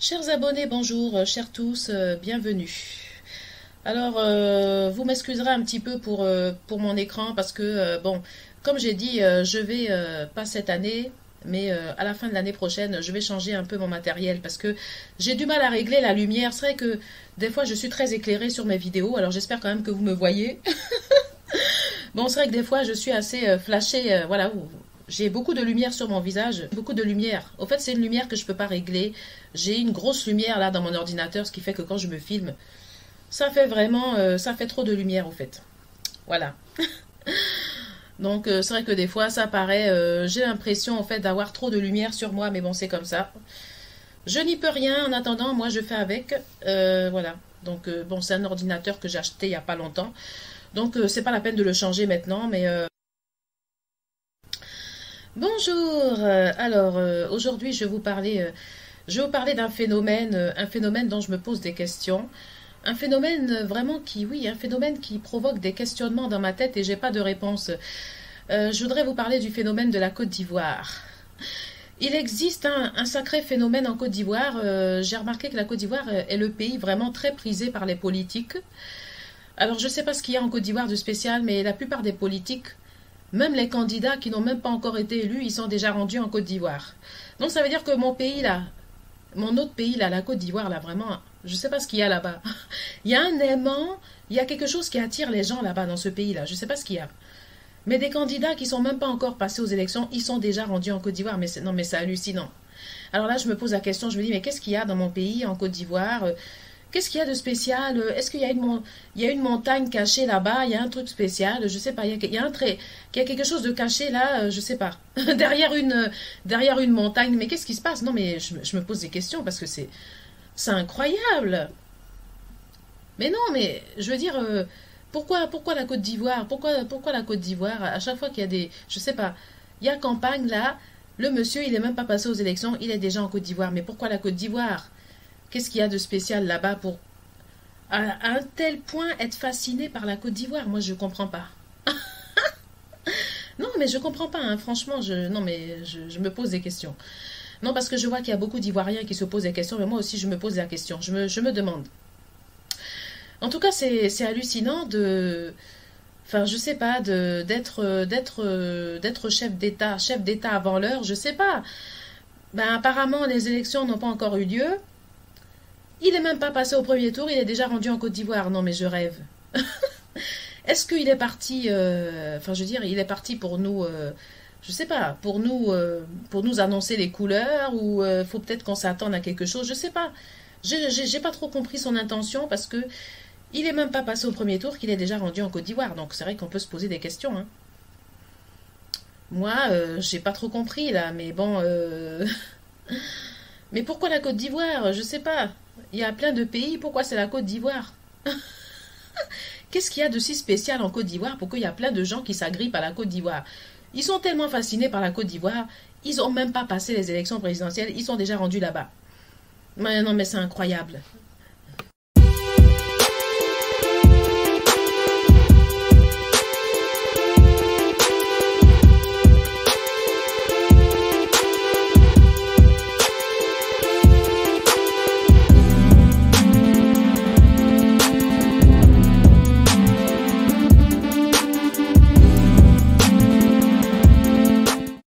Chers abonnés, bonjour, chers tous, bienvenue. Alors, vous m'excuserez un petit peu pour mon écran parce que, bon, comme j'ai dit, je vais, pas cette année, mais à la fin de l'année prochaine, je vais changer un peu mon matériel parce que j'ai du mal à régler la lumière. C'est vrai que des fois, je suis très éclairée sur mes vidéos, alors j'espère quand même que vous me voyez. Bon, c'est vrai que des fois, je suis assez flashée, voilà, j'ai beaucoup de lumière sur mon visage, beaucoup de lumière. Au fait, c'est une lumière que je peux pas régler. J'ai une grosse lumière là dans mon ordinateur, ce qui fait que quand je me filme, ça fait vraiment, ça fait trop de lumière au fait. Voilà. Donc c'est vrai que des fois, ça paraît, j'ai l'impression en fait d'avoir trop de lumière sur moi, mais bon, c'est comme ça. Je n'y peux rien. En attendant, moi, je fais avec. Voilà. Donc bon, c'est un ordinateur que j'ai acheté il y a pas longtemps. Donc c'est pas la peine de le changer maintenant, mais bonjour. Alors aujourd'hui, je vais vous parler d'un phénomène, un phénomène dont je me pose des questions, un phénomène vraiment qui, oui, un phénomène qui provoque des questionnements dans ma tête et j'ai pas de réponse. Je voudrais vous parler du phénomène de la Côte d'Ivoire. Il existe un sacré phénomène en Côte d'Ivoire. J'ai remarqué que la Côte d'Ivoire est le pays vraiment très prisé par les politiques. Alors je ne sais pas ce qu'il y a en Côte d'Ivoire de spécial, mais la plupart des politiques, même les candidats qui n'ont même pas encore été élus, ils sont déjà rendus en Côte d'Ivoire. Donc ça veut dire que mon pays là, mon autre pays là, la Côte d'Ivoire là, vraiment, je sais pas ce qu'il y a là-bas. Il y a un aimant, il y a quelque chose qui attire les gens là-bas dans ce pays là, je sais pas ce qu'il y a. Mais des candidats qui sont même pas encore passés aux élections, ils sont déjà rendus en Côte d'Ivoire, mais non mais c'est hallucinant. Alors là, je me pose la question, je me dis mais qu'est-ce qu'il y a dans mon pays en Côte d'Ivoire? Qu'est-ce qu'il y a de spécial? Est-ce qu'il y a il y a une montagne cachée là-bas? Il y a un truc spécial? Je sais pas. Il y a il y a quelque chose de caché là. Je sais pas. Derrière une montagne. Mais qu'est-ce qui se passe? Non, mais je me pose des questions parce que c'est incroyable. Mais non, mais je veux dire, pourquoi la Côte d'Ivoire? Pourquoi la Côte d'Ivoire? À chaque fois qu'il y a je sais pas, il y a campagne là. Le monsieur, il est même pas passé aux élections. Il est déjà en Côte d'Ivoire. Mais pourquoi la Côte d'Ivoire? Qu'est-ce qu'il y a de spécial là-bas pour à un tel point être fasciné par la Côte d'Ivoire? Moi, je comprends pas. Non, mais je comprends pas, hein. Franchement, non, mais je me pose des questions. Non, parce que je vois qu'il y a beaucoup d'Ivoiriens qui se posent des questions, mais moi aussi, je me pose la question. Je me demande. En tout cas, c'est hallucinant de. Enfin, je sais pas, d'être chef d'État avant l'heure, je sais pas. Ben, apparemment, les élections n'ont pas encore eu lieu. Il n'est même pas passé au premier tour, il est déjà rendu en Côte d'Ivoire. Non, mais je rêve. Est-ce qu'il est parti, enfin, je veux dire, il est parti pour nous, je sais pas, pour nous annoncer les couleurs ou faut peut-être qu'on s'attende à quelque chose, je sais pas. J'ai pas trop compris son intention parce que il est même pas passé au premier tour qu'il est déjà rendu en Côte d'Ivoire. Donc c'est vrai qu'on peut se poser des questions, hein. Moi, j'ai pas trop compris là, mais bon, mais pourquoi la Côte d'Ivoire? Je sais pas. Il y a plein de pays, pourquoi c'est la Côte d'Ivoire? Qu'est-ce qu'il y a de si spécial en Côte d'Ivoire pour qu'il y a plein de gens qui s'agrippent à la Côte d'Ivoire? Ils sont tellement fascinés par la Côte d'Ivoire, ils n'ont même pas passé les élections présidentielles, ils sont déjà rendus là-bas. Mais non, mais c'est incroyable.